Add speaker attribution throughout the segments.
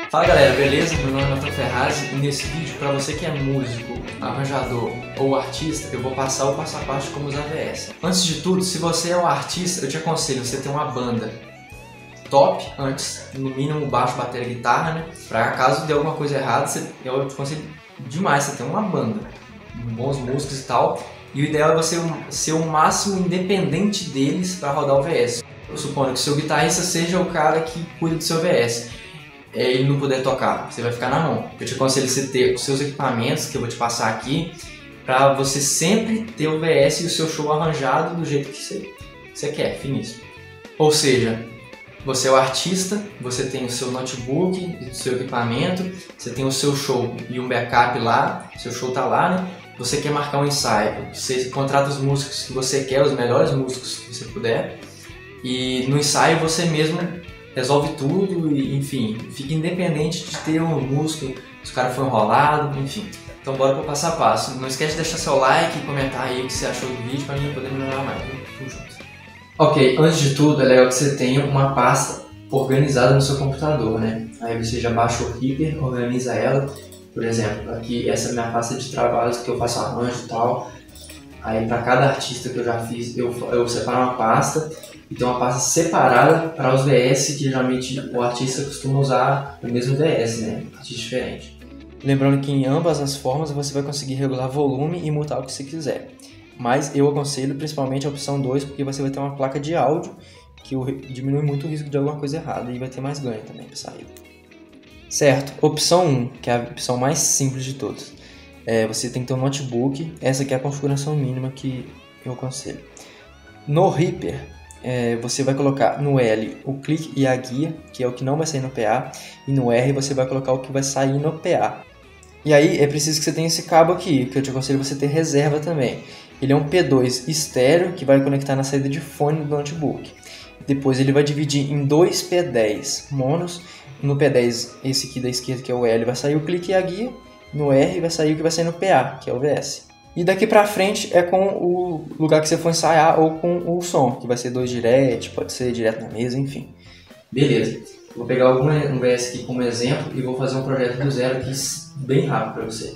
Speaker 1: Fala galera, beleza? Meu nome é Nathan Ferraz e nesse vídeo, para você que é músico, arranjador ou artista, eu vou passar o passo a passo de como usar VS. Antes de tudo, se você é um artista, eu te aconselho você ter uma banda top antes, no mínimo baixo, bateria, guitarra, né? Pra caso dê alguma coisa errada, eu te aconselho demais você ter uma banda, bons músicos e tal. E o ideal é você ser o máximo independente deles para rodar o VS. Eu suponho que o seu guitarrista seja o cara que cuida do seu VS. Ele não puder tocar, você vai ficar na mão. Eu te aconselho você ter os seus equipamentos, que eu vou te passar aqui, para você sempre ter o VS e o seu show arranjado do jeito que você quer, finíssimo. Ou seja, você é o artista, você tem o seu notebook, o seu equipamento, você tem o seu show e um backup lá, seu show tá lá, né? Você quer marcar um ensaio, você contrata os músicos que você quer, os melhores músicos que você puder, e no ensaio você mesmo resolve tudo e, enfim, fica independente de ter um músico, se o cara foi enrolado, enfim. Então bora pro passo a passo. Não esquece de deixar seu like e comentar aí o que você achou do vídeo para mim poder melhorar mais. Tamo junto. Ok, antes de tudo é legal que você tenha uma pasta organizada no seu computador, né? Aí você já baixa o Reaper, organiza ela. Por exemplo, aqui essa é a minha pasta de trabalhos que eu faço arranjo e tal. Aí para cada artista que eu já fiz, eu separo uma pasta e tem uma pasta separada para os VS, que geralmente o artista costuma usar o mesmo VS, né? Artista diferente. Lembrando que em ambas as formas você vai conseguir regular volume e mutar o que você quiser. Mas eu aconselho principalmente a opção 2, porque você vai ter uma placa de áudio que diminui muito o risco de alguma coisa errada e vai ter mais ganho também para saída. Certo, opção 1, que é a opção mais simples de todas. Você tem que ter um notebook, essa aqui é a configuração mínima que eu aconselho. No Reaper, você vai colocar no L o clique e a guia, que é o que não vai sair no PA, e no R você vai colocar o que vai sair no PA. E aí é preciso que você tenha esse cabo aqui, que eu te aconselho você ter reserva também. Ele é um P2 estéreo que vai conectar na saída de fone do notebook. Depois ele vai dividir em dois P10 monos. No P10, esse aqui da esquerda, que é o L, vai sair o clique e a guia. No R vai sair o que vai sair no PA, que é o VS. E daqui pra frente é com o lugar que você for ensaiar ou com o som, que vai ser 2 direct, pode ser direto na mesa, enfim. Beleza. Vou pegar um VS aqui como exemplo e vou fazer um projeto do zero aqui bem rápido para você.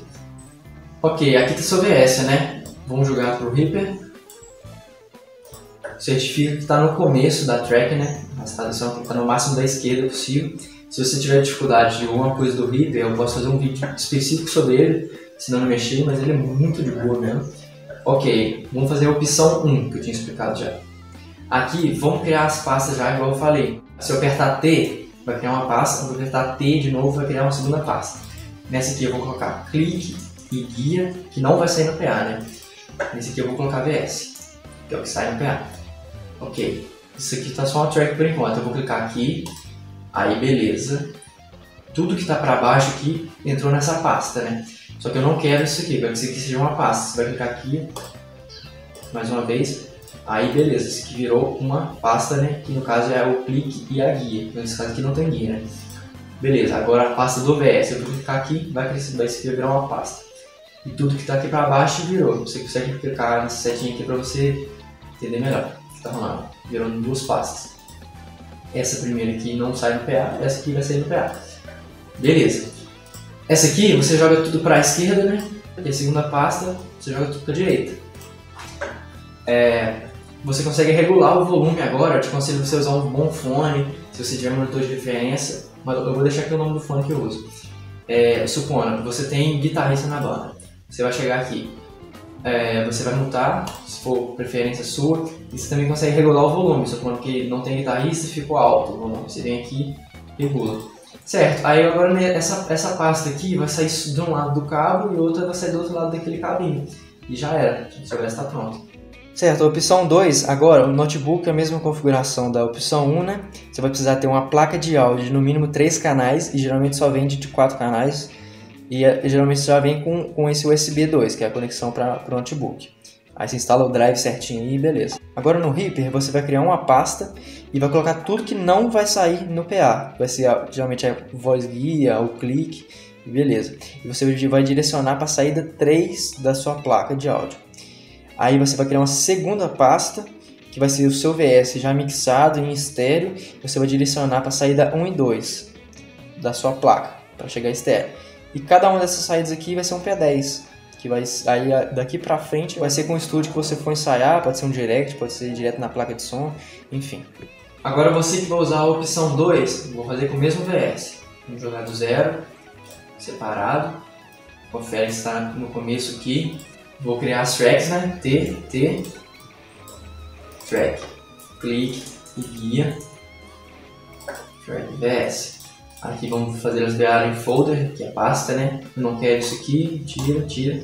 Speaker 1: Ok, aqui está seu VS, né? Vamos jogar pro Reaper. Certifica que está no começo da track, né? A tradução está no máximo da esquerda possível. Se você tiver dificuldade de alguma coisa do Reaper, eu posso fazer um vídeo específico sobre ele, se não mexer, mas ele é muito de boa mesmo. Ok, vamos fazer a opção 1, que eu tinha explicado já. Aqui, vamos criar as pastas já, igual eu falei. Se eu apertar T, vai criar uma pasta. Se eu apertar T de novo, vai criar uma segunda pasta. Nessa aqui eu vou colocar clique e guia, que não vai sair no PA, né? Nesse aqui eu vou colocar VS, que é o que sai no PA. Ok, isso aqui está só uma track por enquanto. Eu vou clicar aqui, aí beleza. Tudo que está para baixo aqui entrou nessa pasta, né? Só que eu não quero isso aqui, eu quero que isso aqui seja uma pasta. Você vai clicar aqui, mais uma vez. Aí beleza, isso aqui virou uma pasta, né? Que no caso é o clique e a guia. Nesse caso aqui não tem guia, né? Beleza, agora a pasta do VS. Eu vou clicar aqui, vai virar uma pasta. E tudo que está aqui para baixo virou. Você consegue clicar nesse setinho aqui para você entender melhor o que está rolando. Virou duas pastas. Essa primeira aqui não sai no PA, essa aqui vai sair no PA. Beleza. Essa aqui você joga tudo para a esquerda, né? E a segunda pasta você joga tudo para a direita. Você consegue regular o volume agora. Eu te aconselho você usar um bom fone, se você tiver monitor de referência. Mas eu vou deixar aqui o nome do fone que eu uso. Supondo que você tem guitarrista na banda. Você vai chegar aqui. Você vai mutar, se for preferência sua. E você também consegue regular o volume. Supondo que não tem guitarrista, ficou alto o volume. Você vem aqui e regula. Certo, aí agora essa pasta aqui vai sair de um lado do cabo e outra vai sair do outro lado daquele cabinho. E já era, o seu VS está pronto. Certo, a opção 2, agora o notebook é a mesma configuração da opção 1, né? Você vai precisar ter uma placa de áudio de no mínimo 3 canais e geralmente só vem de 4 canais. E geralmente já vem com esse USB 2, que é a conexão para o notebook. Aí você instala o drive certinho e beleza. Agora no Reaper você vai criar uma pasta e vai colocar tudo que não vai sair no PA. Vai ser geralmente a voz guia, o clique, beleza. E você vai direcionar para a saída 3 da sua placa de áudio. Aí você vai criar uma segunda pasta, que vai ser o seu VS já mixado em estéreo. Você vai direcionar para a saída 1 e 2. da sua placa para chegar estéreo. E cada uma dessas saídas aqui vai ser um P10, que vai aí daqui para frente vai ser com o estúdio que você for ensaiar, pode ser um direct, pode ser direto na placa de som, enfim. Agora você que vai usar a opção 2, vou fazer com o mesmo VS. Vamos jogar do zero, separado. Confere que está no começo aqui. Vou criar as tracks, né? T, track, clique e guia, track VS. Aqui vamos fazer elas virarem folder, que é pasta, né? Eu não quero isso aqui, tira.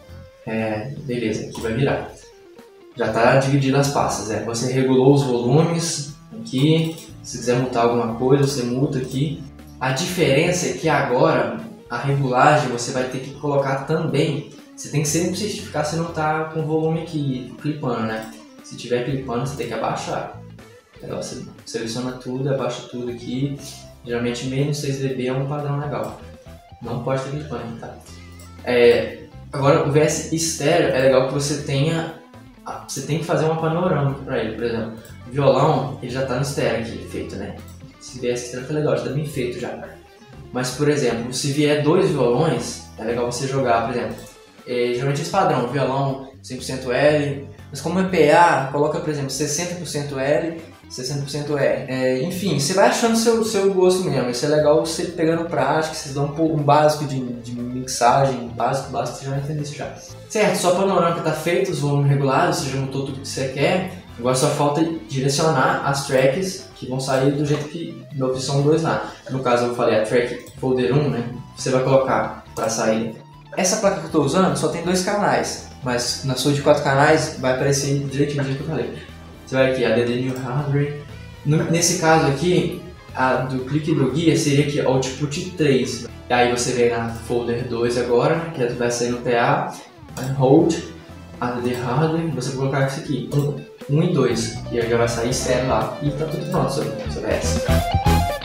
Speaker 1: Beleza, aqui vai virar. Já está dividido as pastas, Você regulou os volumes aqui. Se quiser mutar alguma coisa, você muta aqui. A diferença é que agora a regulagem você vai ter que colocar também. Você tem que sempre certificar se não está com o volume aqui clipando, né? Se tiver clipando, você tem que abaixar. Então, você seleciona tudo, abaixa tudo aqui. Geralmente menos 6 dB é um padrão legal. Não pode ter clipando, tá? Agora o VS estéreo é legal que você tenha. Você tem que fazer uma panorâmica para ele, por exemplo. O violão, ele já está no estéreo aqui, feito, né? Esse VS estéreo tá legal, já tá bem feito já. Mas, por exemplo, se vier 2 violões, é legal você jogar, por exemplo. Geralmente esse padrão, violão 100% L, mas como é PA, coloca, por exemplo, 60% L, 60% R. Enfim, você vai achando seu gosto mesmo. Isso é legal você pegando prática, vocês dão um básico de mixagem, básico, você já vai entender isso já. Certo, sua panorâmica está feita, os volumes regulados, você já montou tudo que você quer. Agora só falta direcionar as tracks que vão sair do jeito que da opção 2 lá. No caso eu falei a track folder 1, né? Você vai colocar para sair. Essa placa que eu estou usando só tem 2 canais, mas na sua de 4 canais vai aparecer direitinho do jeito que eu falei. Você vai aqui, ADD New Hardware. Nesse caso aqui, a do clique do guia seria aqui Output 3. E aí você vem na folder 2 agora, né, que vai sair no PA, Hold, ADD Hardware, você vai colocar isso aqui, 1 e 2, que aí já vai sair estéreo lá. E tá tudo pronto, seu VS.